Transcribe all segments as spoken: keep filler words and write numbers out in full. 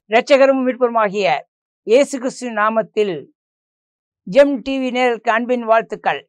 இரட்சகரும் மீட்பருமாகிய இயேசு கிறிஸ்து நாமத்தில் GeM TV நேயர்களுக்கு அன்பின் வாழ்த்துக்கள்.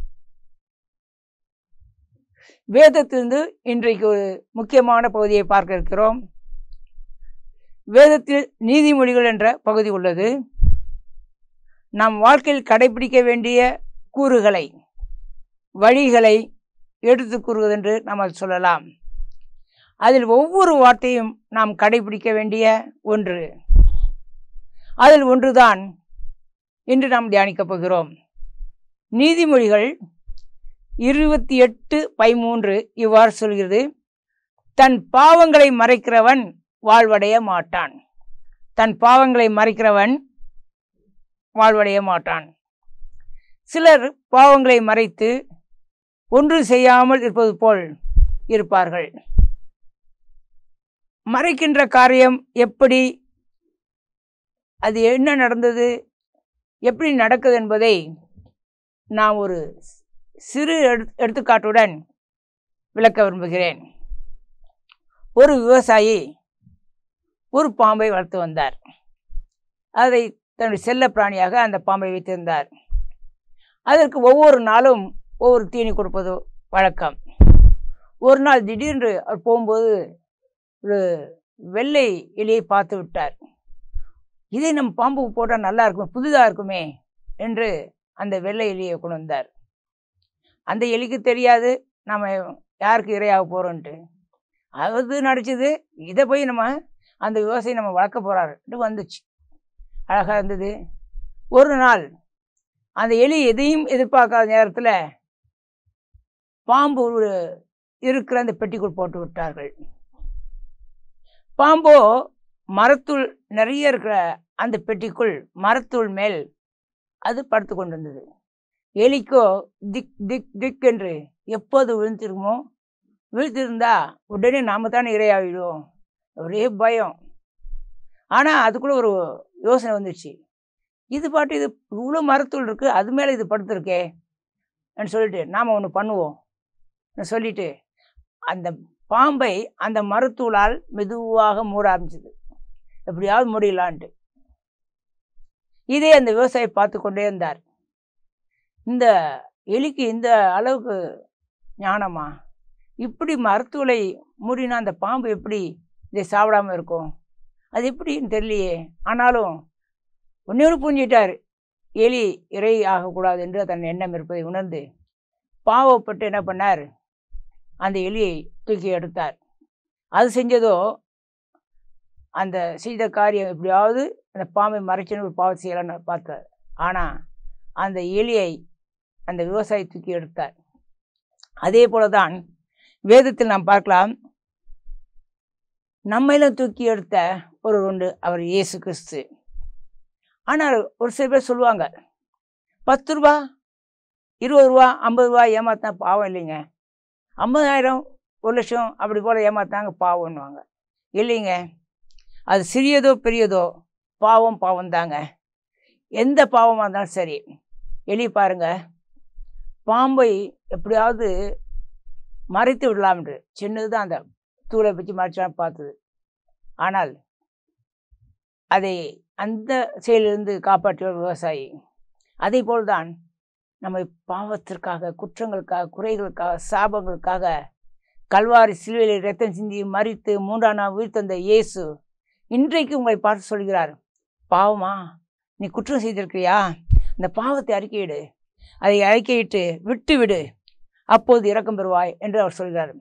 வேதத்திலிருந்து இன்றைக்கு ஒரு முக்கியமான பகுதியை பார்க்க இருக்கிறோம். வேதத்தில் நீதிமொழிகள் என்ற பகுதி உள்ளது. நம் வாழ்க்கையில் கடைபிடிக்க வேண்டிய கூறுகளை, வழிகளை எடுத்து கூறுவதென்று நாம் சொல்லலாம். அதில் ஒவ்வொரு வார்த்தையும் நாம் கடைபிடிக்க வேண்டிய ஒன்று. அதில் ஒன்றுதான் இன்று நாம் தியானிக்கப் போகிறோம். நீதிமொழிகள் இருபத்தி எட்டு பதிமூன்று இவ்வாறு சொல்கிறது: தன் பாவங்களை மறைக்கிறவன் வாழ்வடைய மாட்டான். தன் பாவங்களை மறைக்கிறவன் வாழ்வடைய மாட்டான். சிலர் பாவங்களை மறைத்து ஒன்று செய்யாமல் இருப்பது போல் இருப்பார்கள். மறைக்கின்ற காரியம் எப்படி, அது என்ன நடந்தது, எப்படி நடக்குது என்பதை நான் ஒரு சிறு எடுத்துக்காட்டுடன் விளக்க விரும்புகிறேன். ஒரு விவசாயி ஒரு பாம்பை வளர்த்து வந்தார். அதை தன்னுடைய செல்ல பிராணியாக அந்த பாம்பை வைத்திருந்தார். அதற்கு ஒவ்வொரு நாளும் ஒவ்வொரு தீனி கொடுப்பது வழக்கம். ஒரு நாள் திடீரென்று அவர் போகும்போது ஒரு வெள்ளை எலியை பார்த்து விட்டார். இதை நம் பாம்புக்கு போட்டால் நல்லா இருக்கும், புதிதாக இருக்குமே என்று அந்த வெள்ளை எலியை கொண்டு வந்தார். அந்த எலிக்கு தெரியாது நம்ம யாருக்கு இரையாக போகிறோன்ட்டு. அது நடிச்சது, இதை போய் நம்ம அந்த விவசாயி நம்ம வளர்க்க போகிறாரு வந்துச்சு. அழகாக இருந்தது. ஒரு நாள் அந்த எலி எதையும் எதிர்பார்க்காத நேரத்தில் பாம்பு ஒரு இருக்கிற அந்த பெட்டிக்குள் போட்டு விட்டார்கள். பாம்போ மரத்துள் நிறைய இருக்கிற அந்த பெட்டிக்குள் மரத்துள் மேல் அது படுத்து கொண்டிருந்தது. எலிக்கோ திக் திக் திக் என்று எப்போது விழுந்திருக்குமோ, விழுத்திருந்தா உடனே நாம தானே இரையாகிடுவோம், ஒரே பயம். ஆனால் அதுக்குள்ள ஒரு யோசனை வந்துடுச்சு. இது பாட்டு இது இவ்வளோ மரத்துள் இருக்குது, அது மேலே இது படுத்துருக்கே சொல்லிட்டு நாம் ஒன்று பண்ணுவோம் சொல்லிட்டு அந்த பாம்பை அந்த மரத்தூளால் மெதுவாக மூட ஆரம்பிச்சது. எப்படியாவது முடியலான்ட்டு. இதே அந்த விவசாயி பார்த்து கொண்டே இருந்தார். இந்த எலிக்கு இந்த அளவுக்கு ஞானமா, இப்படி மரத்தூளை மூடினா அந்த பாம்பு எப்படி இதை சாப்பிடாமல் இருக்கும், அது எப்படின்னு தெரியலையே. ஆனாலும் ஒன்னே ஒன்று புரிஞ்சிட்டார், எலி இறை ஆகக்கூடாது என்று தன் எண்ணம் இருப்பதை உணர்ந்து பாவப்பட்டு என்ன பண்ணார், அந்த எலியை தூக்கி எடுத்தார். அது செஞ்சதோ, அந்த செய்த காரியம் எப்படியாவது அந்த பாம்பை மறைச்சுன்னு ஒரு பாவம் செய்யலான்னு பார்த்தார். ஆனால் அந்த எலியை அந்த விவசாயி தூக்கி எடுத்தார். அதே போல தான் வேதத்தில் நாம் பார்க்கலாம். நம்மையிலும் தூக்கி எடுத்த ஒரு உண்டு, அவர் இயேசு கிறிஸ்து. ஆனால் ஒரு சில பேர் சொல்லுவாங்க, பத்து ரூபா இருபது ரூபா ஐம்பது ரூபா ஏமாத்தினா பாவம் இல்லைங்க, ஐம்பதாயிரம் ஒரு லட்சம் அப்படி போல் ஏமாத்தாங்க பாவம்னுவாங்க. இல்லைங்க, அது சிறியதோ பெரியதோ பாவம் பாவம் தாங்க. எந்த பாவமாக இருந்தாலும் சரி. எலி பாருங்க, பாம்பை எப்படியாவது மறைத்து விடலாம் என்று சின்னது தான் அந்த தூளை வச்சு மறைச்சாலும் பார்த்தது. ஆனால் அதை அந்த செயலிலிருந்து காப்பாற்றிய விவசாயி. அதே போல்தான் நம்ம பாவத்திற்காக, குற்றங்களுக்காக, குறைகளுக்காக, சாபங்களுக்காக கல்வாரி சிலுவையில் இரத்தம் சிந்தி மரித்து மூன்றாம் நாள் உயிர் தந்த இயேசு இன்றைக்கு உங்களை பார்த்து சொல்கிறார், பாவமா நீ குற்றம் செய்திருக்கிறியா, இந்த பாவத்தை அறிக்கையிடு, அதை அறிக்கையிட்டு விட்டு விடு, அப்போது இரக்கம் பெறுவாய் என்று அவர் சொல்கிறார்.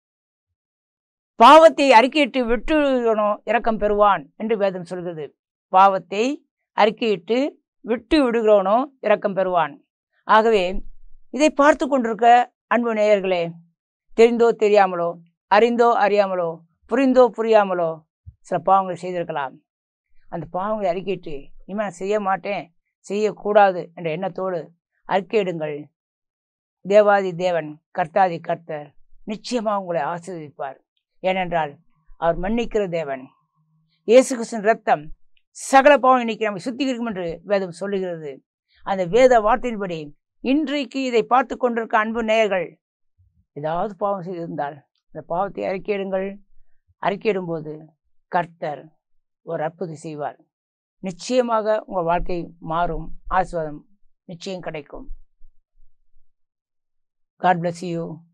பாவத்தை அறிக்கையிட்டு விட்டு விடணும், இரக்கம் பெறுவான் என்று வேதம் சொல்கிறது. பாவத்தை அறிக்கையிட்டு விட்டு விடுகிறவனோ இரக்கம் பெறுவான். ஆகவே இதை பார்த்து கொண்டிருக்க அன்பு நேயர்களே, தெரிந்தோ தெரியாமலோ, அறிந்தோ அறியாமலோ, புரிந்தோ புரியாமலோ சில பாவங்களை செய்திருக்கலாம். அந்த பாவங்களை அறிக்கையிட்டு இனிமேல் நான் செய்ய மாட்டேன், செய்யக்கூடாது என்ற எண்ணத்தோடு அறிக்கையிடுங்கள். தேவாதி தேவன், கர்த்தாதி கர்த்தர் நிச்சயமாக உங்களை ஆசீர்வதிப்பார். ஏனென்றால் அவர் மன்னிக்கிற தேவன். இயேசு கிறிஸ்துவின் ரத்தம் சகல பாவம் இன்னைக்கு நம்மை சுத்திகரிக்கும் என்று வேதம் சொல்லுகிறது. அந்த வேத வார்த்தையின்படி இன்றைக்கு இதை பார்த்து கொண்டிருக்க அன்பு நேயர்கள் ஏதாவது பாவம் செய்திருந்தால் அந்த பாவத்தை அறிக்கையிடுங்கள். அறிக்கையிடும்போது கர்த்தர் ஒரு அற்புதம் செய்வார். நிச்சயமாக உங்கள் வாழ்க்கை மாறும். ஆசீர்வாதம் நிச்சயம் கிடைக்கும். God bless you.